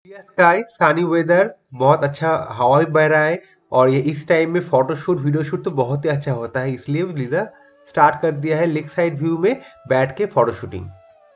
Sky sunny weather, बहुत अच्छा हवा भी बह रहा है। और ये इस टाइम में फोटोशूट वीडियो शूट तो बहुत ही अच्छा होता है, इसलिए लीजा स्टार्ट कर दिया है लेक साइड व्यू में बैठ के फोटो शूटिंग।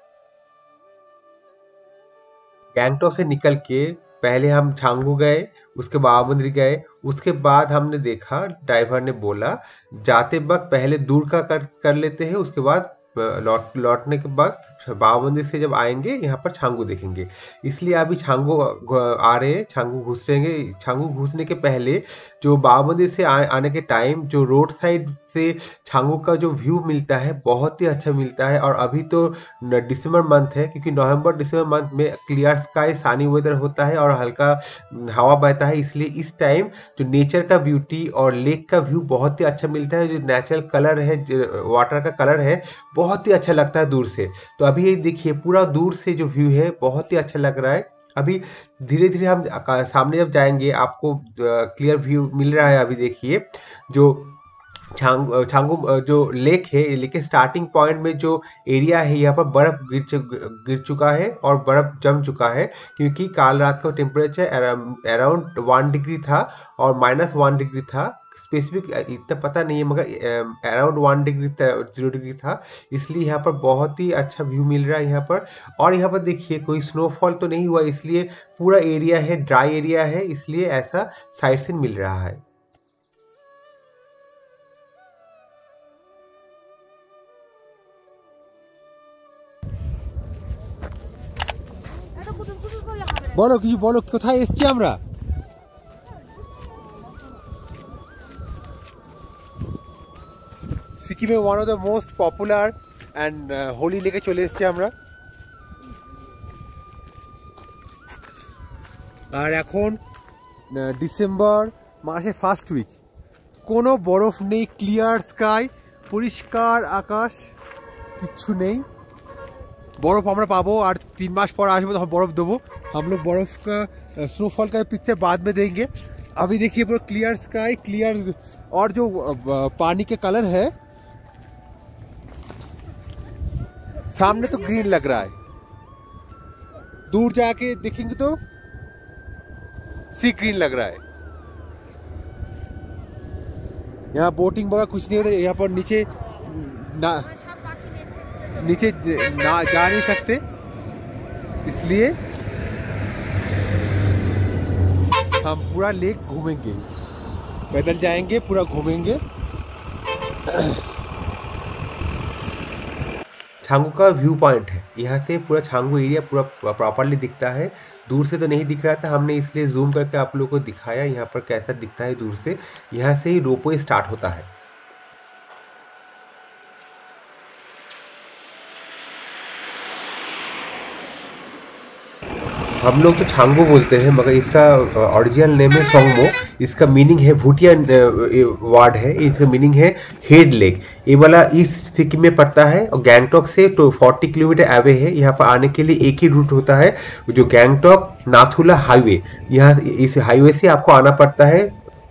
गैंगटॉक से निकल के पहले हम छांगू गए, उसके बाबा मंदिर गए। उसके बाद हमने देखा, ड्राइवर ने बोला जाते वक्त पहले दूर का कर लेते हैं, उसके बाद लौटने के बाद बाबा मंदिर से जब आएंगे यहाँ पर छांगू देखेंगे। इसलिए अभी छांगू आ रहे हैं, छांगू घुस रहेंगे। छांगू घुसने के पहले जो बाबा मंदिर से आने के टाइम जो रोड साइड से छांगू का जो व्यू मिलता है बहुत ही अच्छा मिलता है। और अभी तो दिसंबर मंथ है, क्योंकि नवंबर दिसंबर मंथ में क्लियर स्काई सनी वेदर होता है और हल्का हवा बहता है, इसलिए इस टाइम जो नेचर का ब्यूटी और लेक का व्यू बहुत ही अच्छा मिलता है। जो नेचुरल कलर है, वाटर का कलर है, बहुत ही अच्छा लगता है दूर से। तो अभी ये देखिए पूरा दूर से जो व्यू है बहुत ही अच्छा लग रहा है। अभी धीरे धीरे हम सामने जब जाएंगे आपको क्लियर व्यू मिल रहा है। अभी देखिए जो छांगू जो लेक है, लेक के स्टार्टिंग पॉइंट में जो एरिया है यहाँ पर बर्फ गिर चुका है और बर्फ जम चुका है, क्योंकि काल रात का टेम्परेचर अराउंड 1 डिग्री था और -1 डिग्री था। स्पेसिफिक इतना पता नहीं है, मगर अराउंड 1 डिग्री 0 डिग्री था। इसलिए यहाँ पर बहुत ही अच्छा व्यू मिल रहा है यहाँ पर। और यहाँ पर देखिए कोई स्नोफॉल तो नहीं हुआ, इसलिए पूरा एरिया है ड्राई एरिया है, इसलिए ऐसा साइड से मिल रहा है। বলো কিছু বলো, কোথায় এসেছি আমরা? সিকিমে one of the most popular and holy লেকে চলে এসেছি আমরা। আর এখন ডিসেম্বর মাসে ফার্স্ট উইক, কোনো বরফ নেই, ক্লিয়ার স্কাই, পরিষ্কার আকাশ, কিচ্ছু নেই। बर्फ আমরা पाबो और 3 मास पर आसबो तो बर्फ देवो। हम लोग बर्फ का स्नोफॉल का पिक्चर बाद में देंगे। अभी देखिए पूरा क्लियर स्काई, क्लियर, और जो पानी के कलर है सामने तो ग्रीन लग रहा है, दूर जाके देखेंगे तो सी ग्रीन लग रहा है। यहाँ बोटिंग वगैरह कुछ नहीं होता, यहाँ पर नीचे ना जा नहीं सकते, इसलिए हम पूरा लेक घूमेंगे, पैदल जाएंगे, पूरा घूमेंगे। छांगू का व्यू पॉइंट है, यहाँ से पूरा छांगू एरिया पूरा प्रॉपरली दिखता है। दूर से तो नहीं दिख रहा था, हमने इसलिए जूम करके आप लोगों को दिखाया यहाँ पर कैसा दिखता है दूर से। यहाँ से ही रोपवे स्टार्ट होता है। हम लोग तो छांगू बोलते हैं, मगर इसका ओरिजिनल नेम है सोंगमो। इसका मीनिंग है भूटिया वर्ड है, इसका मीनिंग है हेड लेक। ये वाला ईस्ट सिक्किम में पड़ता है और गैंगटॉक से तो 40 किलोमीटर अवे है। यहाँ पर आने के लिए एक ही रूट होता है, जो गैंगटॉक नाथुला हाईवे। यहाँ इस हाईवे से आपको आना पड़ता है।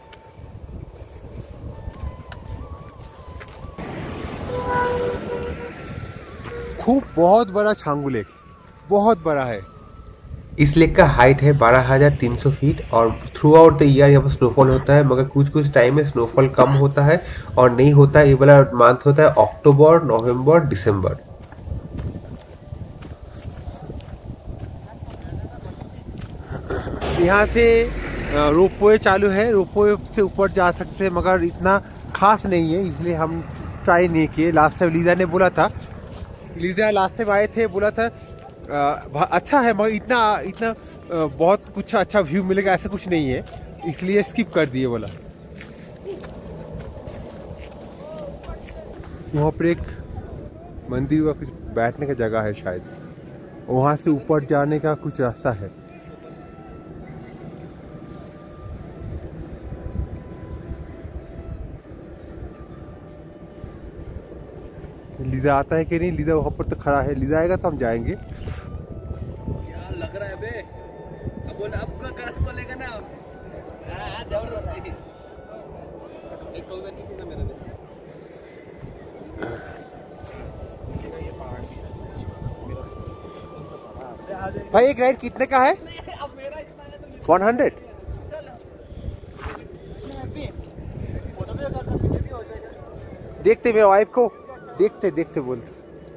खूब बहुत बड़ा छांगू लेक, बहुत बड़ा है। इस लेक का हाइट है 12,300 फीट और थ्रू आउट द ईयर यहाँ पर स्नोफॉल होता है, मगर कुछ कुछ टाइम में स्नोफॉल कम होता है और नहीं होता है। ये वाला मंथ होता है अक्टूबर, नवंबर, दिसंबर। यहाँ से रोपवे चालू है, रोपवे से ऊपर जा सकते हैं, मगर इतना खास नहीं है, इसलिए हम ट्राई नहीं किए। लास्ट टाइम लीजा ने बोला था, लीजा लास्ट टाइम आए थे, बोला था अच्छा है, मगर इतना बहुत कुछ अच्छा व्यू मिलेगा ऐसा कुछ नहीं है, इसलिए स्किप कर दिए बोला। वहाँ पर एक मंदिर का कुछ बैठने का जगह है शायद, वहाँ से ऊपर जाने का कुछ रास्ता है। लीजा आता है कि नहीं, लीजा वहाँ पर तो खड़ा है, लीजा आएगा तो हम जाएंगे। क्या लग रहा है बे? अब बोल, अब गलत को लेगा ना, जबरदस्ती। एक टोल बैठ की ना मेरा भाई एक राइड कितने का है? अब मेरा 100। देखते मेरे वाइफ को, देखते देखते बोलते।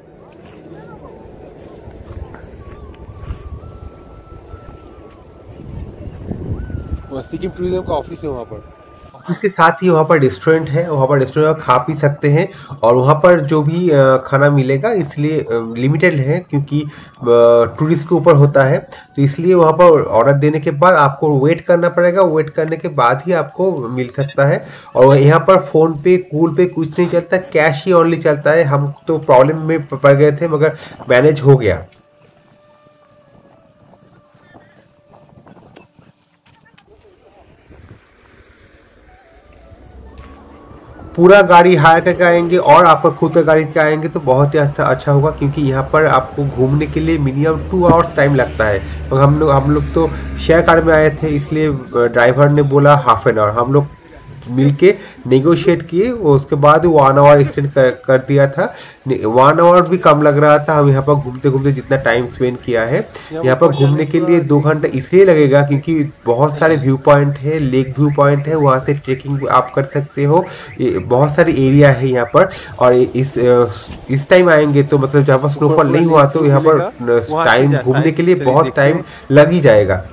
सिक्किम टूरिज्म का ऑफिस है वहाँ पर। इसके साथ ही वहाँ पर रेस्टोरेंट है, वहाँ पर रेस्टोरेंट में खा पी सकते हैं। और वहाँ पर जो भी खाना मिलेगा इसलिए लिमिटेड है, क्योंकि टूरिस्ट के ऊपर होता है, तो इसलिए वहाँ पर ऑर्डर देने के बाद आपको वेट करना पड़ेगा। वेट करने के बाद ही आपको मिल सकता है। और यहाँ पर फोन पे, गूगल पे कुछ नहीं चलता, कैश ही ओनली चलता है। हम तो प्रॉब्लम में पड़ गए थे, मगर मैनेज हो गया। पूरा गाड़ी हायर करके आएंगे और आपका खुद का गाड़ी के आएंगे तो बहुत ही अच्छा होगा, क्योंकि यहाँ पर आपको घूमने के लिए मिनिमम 2 आवर्स टाइम लगता है। तो हम लोग तो शेयर कार में आए थे, इसलिए ड्राइवर ने बोला हाफ एन आवर। हम लोग मिलके नेगोशिएट किए, उसके बाद 1 आवर एक्सटेंड कर दिया था। 1 आवर भी कम लग रहा था। हम यहाँ पर घूमते घूमते जितना टाइम स्पेंड किया है, यहाँ पर घूमने के लिए 2 घंटा इसलिए लगेगा क्योंकि बहुत सारे व्यू पॉइंट है, लेक व्यू पॉइंट है, वहाँ से ट्रेकिंग आप कर सकते हो। बहुत सारी एरिया है यहाँ पर। और इस टाइम आएंगे तो मतलब जहाँ पर स्नोफॉल नहीं हुआ तो यहाँ पर टाइम घूमने के लिए बहुत टाइम लग ही जाएगा।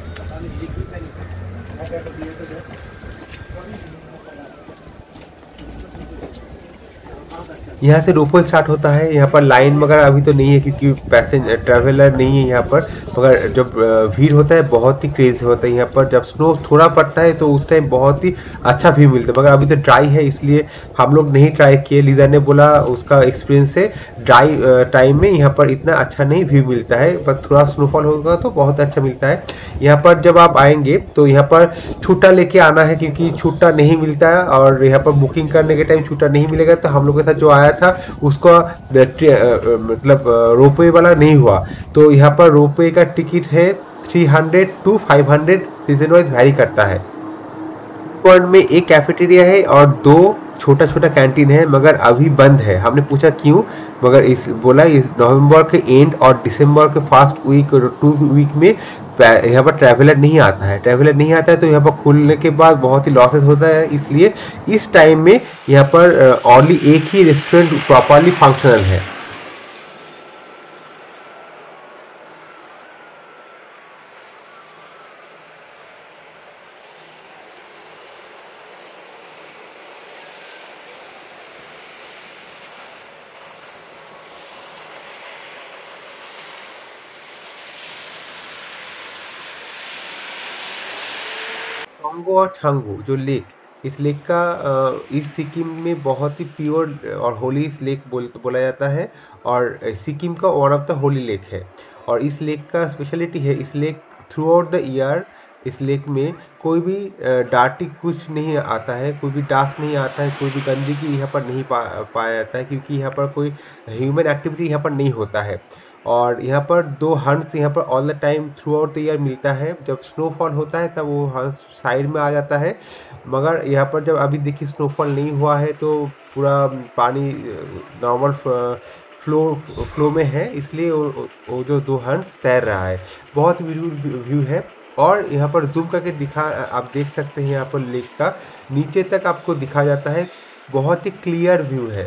यहाँ से रोपवे स्टार्ट होता है। यहाँ पर लाइन वगैरह अभी तो नहीं है क्योंकि पैसेंजर ट्रैवलर नहीं है यहाँ पर, मगर जब भीड़ होता है बहुत ही क्रेज होता है यहाँ पर। जब स्नो थोड़ा पड़ता है तो उस टाइम बहुत ही अच्छा व्यू मिलता है, मगर अभी तो ड्राई है इसलिए हम लोग नहीं ट्राई किए। लीजा ने बोला उसका एक्सपीरियंस से ड्राई टाइम में यहाँ पर इतना अच्छा नहीं व्यू मिलता है, बस थोड़ा स्नोफॉल होगा तो बहुत अच्छा मिलता है। यहाँ पर जब आप आएंगे तो यहाँ पर छुट्टा लेके आना है, क्योंकि छुट्टा नहीं मिलता है और यहाँ पर बुकिंग करने के टाइम छुट्टा नहीं मिलेगा। तो हम लोग के साथ जो आया था उसका मतलब रोपवे वाला नहीं हुआ, तो यहाँ पर रोपवे का टिकट है 300 to 500, सीजन वाइज वैरी करता है। पॉइंट में एक कैफेटेरिया है और 2 छोटा छोटा कैंटीन है, मगर अभी बंद है। हमने पूछा क्यों, मगर बोला इस नवंबर के एंड और दिसंबर के फर्स्ट वीक और 2 वीक में यहाँ पर ट्रैवलर नहीं आता है। तो यहाँ पर खुलने के बाद बहुत ही लॉसेस होता है, इसलिए इस टाइम में यहाँ पर ओनली एक ही रेस्टोरेंट प्रॉपरली फंक्शनल है। टोंगो और छांगू जो लेक, इस लेक का इस सिक्किम में बहुत ही प्योर और होली लेक बोला जाता है। और सिक्किम का one of the holy lake है। और इस लेक का स्पेशलिटी है, इस lake throughout the year इस लेक में कोई भी डार्टी कुछ नहीं आता है, कोई भी डास्ट नहीं आता है, कोई भी गंदगी यहाँ पर नहीं पाया जाता है, क्योंकि यहाँ पर कोई ह्यूमन एक्टिविटी यहाँ पर नहीं होता है। और यहाँ पर 2 हंस यहाँ पर all the time throughout the year मिलता है। जब स्नोफॉल होता है तब वो हंस साइड में आ जाता है, मगर यहाँ पर जब अभी देखिए स्नोफॉल नहीं हुआ है तो पूरा पानी नॉर्मल फ्लो में है, इसलिए वो जो 2 हंस तैर रहा है। बहुत व्यू है। और यहाँ पर जूम करके आप देख सकते हैं, यहाँ पर लेक का नीचे तक आपको दिखा जाता है, बहुत ही क्लियर व्यू है।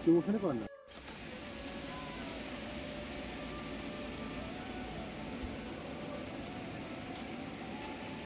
স্লো মোশনে কর না।